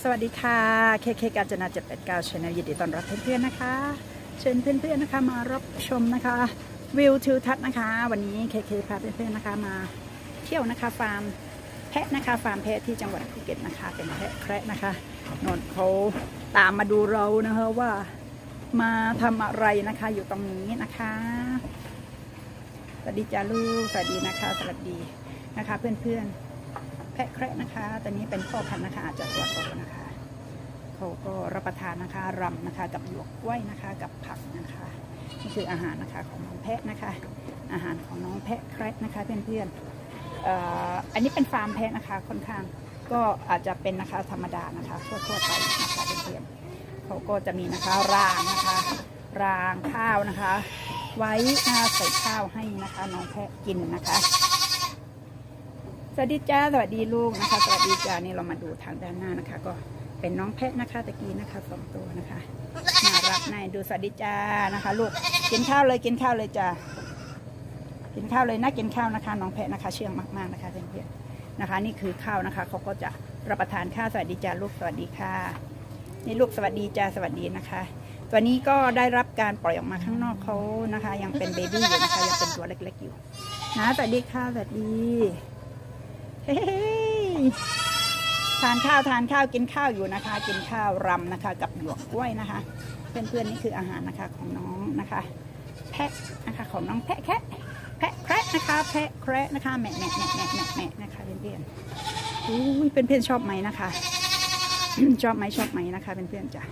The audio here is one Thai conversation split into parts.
สวัสดีค่ะเคกาญจนา789 Channel ยินดีต้อนรับเพื่อนๆนะคะเชิญเพื่อนๆนะคะมารับชมนะคะวิวทิวทัศน์นะคะวันนี้เคพาเพื่อนๆนะคะมาเที่ยวนะคะฟาร์มแพะนะคะฟาร์มแพะที่จังหวัดภูเก็ตนะคะเป็นแพะแคระนะคะนนเขาตามมาดูเรานะคะว่ามาทำอะไรนะคะอยู่ตรงนี้นะคะสวัสดีจ้าลูกสวัสดีนะคะสวัสดีนะคะเพื่อนๆแพะแคระนะคะตอนนี้เป็นพ่อพันธุ์นะคะอาจจะตัวโตนะคะเขาก็รับประทานนะคะรำนะคะกับหยวกกล้วยนะคะกับผักนะคะนี่คืออาหารนะคะของน้องแพะนะคะอาหารของน้องแพะแคระนะคะเพื่อนๆอันนี้เป็นฟาร์มแพะนะคะค่อนข้างก็อาจจะเป็นนะคะธรรมดานะคะทั่วไปนะคะเพื่อนๆเขาก็จะมีนะคะรางนะคะรางข้าวนะคะไว้ใส่ข้าวให้นะคะน้องแพะกินนะคะสวัสดีจ้าสวัสดีลูกนะคะสวัสดีจ้านี่เรามาดูทางด้านหน้านะคะก็เป็นน้องแพะนะคะตะกี้นะคะ2 ตัวนะคะน่ารักนายดูสวัสดีจ้านะคะลูกกินข้าวเลยกินข้าวเลยจ้ากินข้าวเลยนะกินข้าวนะคะน้องแพะนะคะเชื่องมากๆนะคะเพื่อนๆนะคะนี่คือข้าวนะคะเขาก็จะรับประทานข้าวสวัสดีจ้าลูกสวัสดีค่ะนี่ลูกสวัสดีจ้าสวัสดีนะคะตัวนี้ก็ได้รับการปล่อยออกมาข้างนอกเขานะคะยังเป็นเบบี้อยู่นะคะยังเป็นตัวเล็กๆอยู่นะสวัสดีค่ะสวัสดีเฮ้ทานข้าวกินข้าวอยู่นะคะกินข้าวรำนะคะกับหยวกกล้วยนะคะเพื่อนๆนี่คืออาหารนะคะของน้องนะคะแพะนะคะของน้องแพะแคะแพะแคระนะคะแพะแคระนะคะแม่นะคะเพื่อนๆอุ้ยเพื่อนๆชอบไหมนะคะ ชอบไหมนะคะเพื่อนๆจ้ะ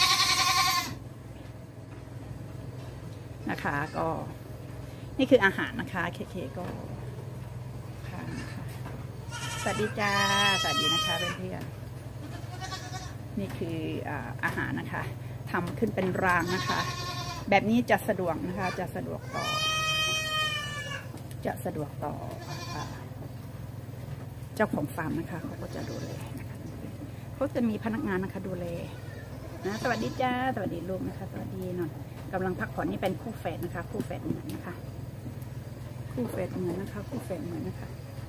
นะคะก็นี่คืออาหารนะคะเคก็ค่ะสวัสดีจ้าสวัสดีนะคะเพื่อนๆนี่คืออาหารนะคะทำขึ้นเป็นรางนะคะแบบนี้จะสะดวกนะคะจะสะดวกต่อเจ้าของฟาร์มนะคะเขาก็จะดูแลนะคะเขาจะมีพนักงานนะคะดูแลนะสวัสดีจ้าสวัสดีลูกนะคะสวัสดีนนกำลังพักผ่อนนี่เป็นคู่แฝดนะคะคู่แฝดเหมือนนะคะคู่แฝดเหมือนนะคะคู่แฝดเหมือนนะคะ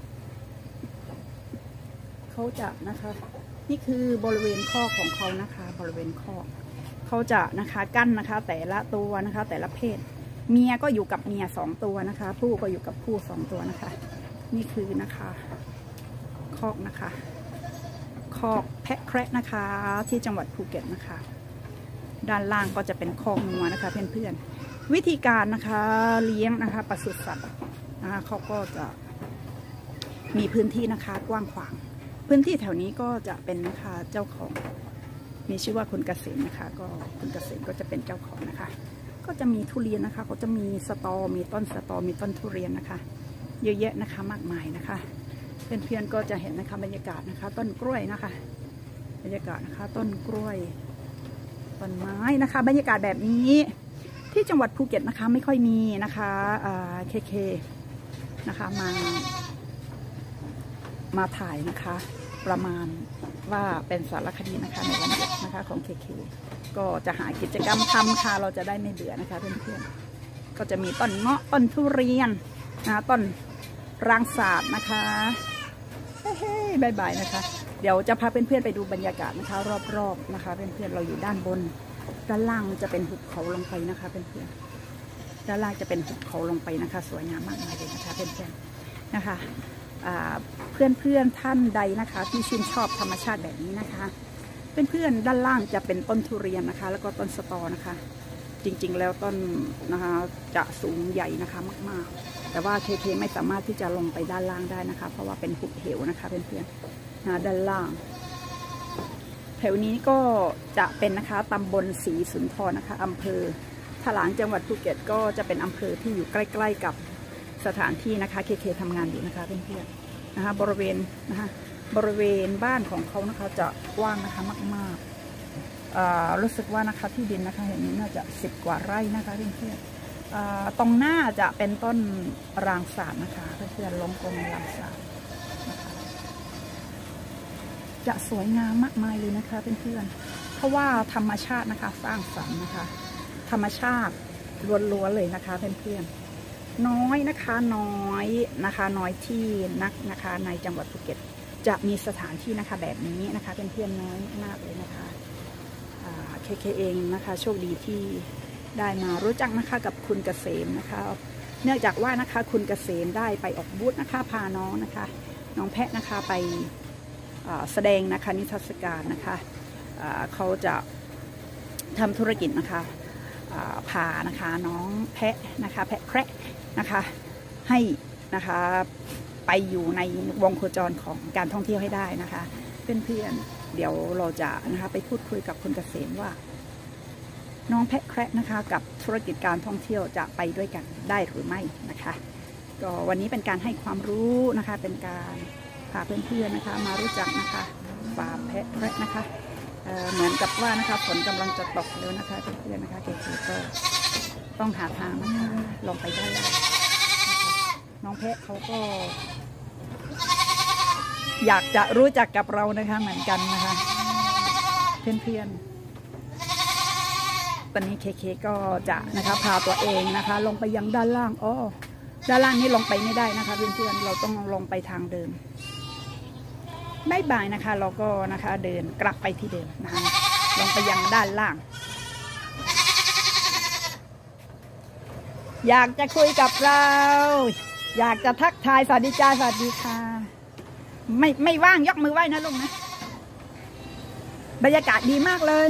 เขาจะนะคะนี่คือบริเวณข้อของเขานะคะบริเวณข้อเขาจะนะคะกั้นนะคะแต่ละตัวนะคะแต่ละเพศเมียก็อยู่กับเมีย2 ตัวนะคะผู้ก็อยู่กับผู้2 ตัวนะคะนี่คือนะคะคอกนะคะคอกแพะแคระนะคะที่จังหวัดภูเก็ตนะคะด้านล่างก็จะเป็นคอกงัวนะคะเพื่อนๆวิธีการนะคะเลี้ยงนะคะปศุสัตว์นะคะเขาก็จะมีพื้นที่นะคะกว้างขวางพื้นที่แถวนี้ก็จะเป็นนะคะเจ้าของมีชื่อว่าคุณเกษมนะคะก็คุณเกษมก็จะเป็นเจ้าของนะคะก็จะมีทุเรียนนะคะก็จะมีสตอมีต้นสตอมีต้นทุเรียนนะคะเยอะแยะนะคะมากมายนะคะเพื่อนๆก็จะเห็นนะคะบรรยากาศนะคะต้นกล้วยนะคะบรรยากาศนะคะต้นกล้วยต้นไม้นะคะบรรยากาศแบบนี้ที่จังหวัดภูเก็ตนะคะไม่ค่อยมีนะคะเคนะคะมาถ่ายนะคะประมาณว่าเป็นสารคดีนะคะในวันหยุดนะคะของเคก็จะหากิจกรรมทำค่ะเราจะได้ไม่เบื่อนะคะเพื่อนๆก็จะมีต้นเงาะต้นทุเรียนต้นรางสาดนะคะเฮ้ยบายนะคะเดี๋ยวจะพาเพื่อนๆไปดูบรรยากาศนะคะรอบๆนะคะเพื่อนๆเราอยู่ด้านบนด้านล่างจะเป็นหุบเขาลงไปนะคะเพื่อนๆด้านล่างจะเป็นหุบเขาลงไปนะคะสวยงามมากมายเลยนะคะเพื่อนๆนะคะเพื่อนๆท่านใดนะคะที่ชื่นชอบธรรมชาติแบบนี้นะคะเพื่อนๆด้านล่างจะเป็นต้นทุเรียนนะคะแล้วก็ต้นสตอนะคะจริงๆแล้วต้นนะคะจะสูงใหญ่นะคะมากๆแต่ว่าเคไม่สามารถที่จะลงไปด้านล่างได้นะคะเพราะว่าเป็นหุบเหวนะคะเพื่อนๆด้านล่างแถวนี้ก็จะเป็นนะคะตำบลศรีสุนทรนะคะอำเภอถลางจังหวัดภูเก็ตก็จะเป็นอำเภอที่อยู่ใกล้ๆกับสถานที่นะคะเคทำงานอยู่นะคะเพื่อนๆนะคะบริเวณนะคะบริเวณบ้านของเขานะคะจะกว้างนะคะมากๆรู้สึกว่านะคะที่ดินนะคะเห็นนี้น่าจะ10 กว่าไร่นะคะเพื่อนๆตรงหน้าจะเป็นต้นรางสาดนะคะเพื่อนๆล้มกลมรางสาดนะคะจะสวยงามมากมายเลยนะคะเพื่อนๆเพราะว่าธรรมชาตินะคะสร้างสรรค์นะคะธรรมชาติล้วนๆเลยนะคะเพื่อนๆน้อยนะคะน้อยที่นักนะคะในจังหวัดภูเก็ตจะมีสถานที่นะคะแบบนี้นะคะเป็นเพื่อนน้อยมากเลยนะคะเคเองนะคะโชคดีที่ได้มารู้จักนะคะกับคุณเกษมนะคะเนื่องจากว่านะคะคุณเกษมได้ไปออกบูธนะคะพาน้องนะคะน้องแพะนะคะไปแสดงนะคะนิทรรศการนะคะเขาจะทำธุรกิจนะคะพานะคะน้องแพะนะคะแพะแคระนะคะให้นะคะไปอยู่ในวงโคจรของการท่องเที่ยวให้ได้นะคะเพื่อนๆเดี๋ยวเราจะนะคะไปพูดคุยกับคุณเกษมว่าน้องแพะแคระนะคะกับธุรกิจการท่องเที่ยวจะไปด้วยกันได้หรือไม่นะคะก็วันนี้เป็นการให้ความรู้นะคะเป็นการพาเพื่อนๆนะคะมารู้จักนะคะฟาร์มแพะแคระนะคะเหมือนกับว่านะคะฝนกำลังจะตกแล้วนะคะเพื่อนๆนะคะเก๋ๆก็ต้องหาทางนะคะลงไปได้แล้วน้องแพะเขาก็อยากจะรู้จักกับเรานะคะเหมือนกันนะคะเพื่อนๆตอนนี้เคก็จะนะคะพาตัวเองนะคะลงไปยังด้านล่างด้านล่างนี้ลงไปไม่ได้นะคะเพื่อนๆเราต้องลงไปทางเดิมบ่ายนะคะเราก็นะคะเดินกลับไปที่เดิมนะคะลงไปยังด้านล่างอยากจะคุยกับเราอยากจะทักทายสวัสดีจ้าสวัสดีค่ะไม่ว่างยกมือไหว้นะลุงนะบรรยากาศดีมากเลย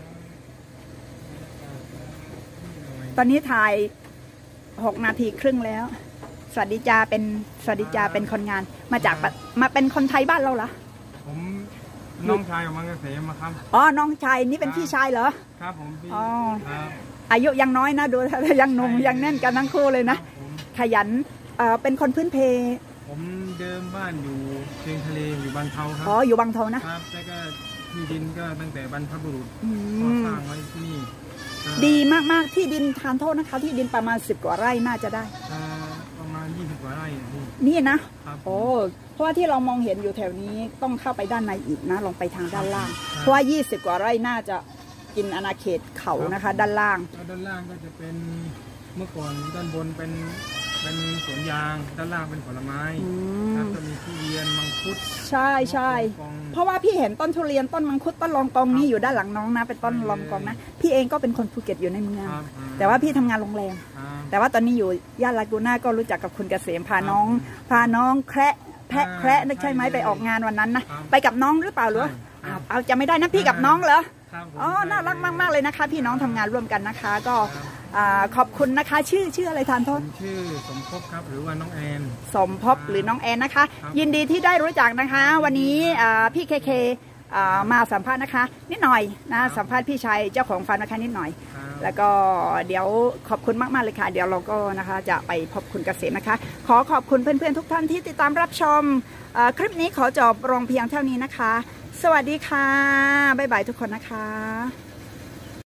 ตอนนี้ถ่าย6 นาทีครึ่งแล้วสวัสดีจ้าเป็นคนงานมาเป็นคนไทยบ้านเราเหรอผมน้องชายของมังเกษมมาครับน้องชายนี่เป็นพี่ชายเหรอครับผมพี่อายุยังน้อยนะดูยังหนุ่มยังแน่นกันทั้งคู่เลยนะขยันเป็นคนพื้นเพผมเดิมบ้านอยู่เชียงทะเลอยู่บางเทาครับอยู่บางเทานะครับแล้วก็ที่ดินก็ตั้งแต่บรรพบุรุษก่อสร้างไว้ที่นี่ดีมากๆที่ดินทานโทษนะคะที่ดินประมาณ10 กว่าไร่น่าจะได้ประมาณ20 กว่าไร่นี่นะเพราะว่าที่เรามองเห็นอยู่แถวนี้ต้องเข้าไปด้านในอีกนะลงไปทางด้านล่างเพราะว่า20 กว่าไร่น่าจะกินอาณาเขตเขานะคะด้านล่างก็จะเป็นเมื่อก่อนด้านบนเป็นสวนยางด้านล่างเป็นผลไม้แล้วก็มีทุเรียนมังคุดใช่เพราะว่าพี่เห็นต้นทุเรียนต้นมังคุดต้นลองกองนี้อยู่ด้านหลังน้องนะเป็นต้นลองกองนะพี่เองก็เป็นคนภูเก็ตอยู่ในเมืองแต่ว่าพี่ทำงานโรงแรมแต่ว่าตอนนี้อยู่ย่านลากูน่าก็รู้จักกับคุณเกษมพาน้องแคระแพะแคระนึกใช่ไหมไปออกงานวันนั้นนะไปกับน้องหรือเปล่าหรือเอาจะไม่ได้นะพี่กับน้องเหรอน่ารักมากๆเลยนะคะพี่น้องทำงานร่วมกันนะคะก็ขอบคุณนะคะชื่ออะไรทานโทษชื่อสมภพครับหรือว่าน้องแอนสมภพหรือน้องแอนนะคะยินดีที่ได้รู้จักนะคะวันนี้พี่เคมาสัมภาษณ์นะคะนิดหน่อยนะสัมภาษณ์พี่ชายเจ้าของฟาร์มนะคะนิดหน่อยแล้วก็เดี๋ยวขอบคุณมากๆเลยค่ะเดี๋ยวเราก็นะคะจะไปพบคุณเกษมนะคะขอบคุณเพื่อนๆทุกท่านที่ติดตามรับชมคลิปนี้ขอจบลงเพียงเท่านี้นะคะสวัสดีค่ะบ๊ายบายทุกคนนะคะ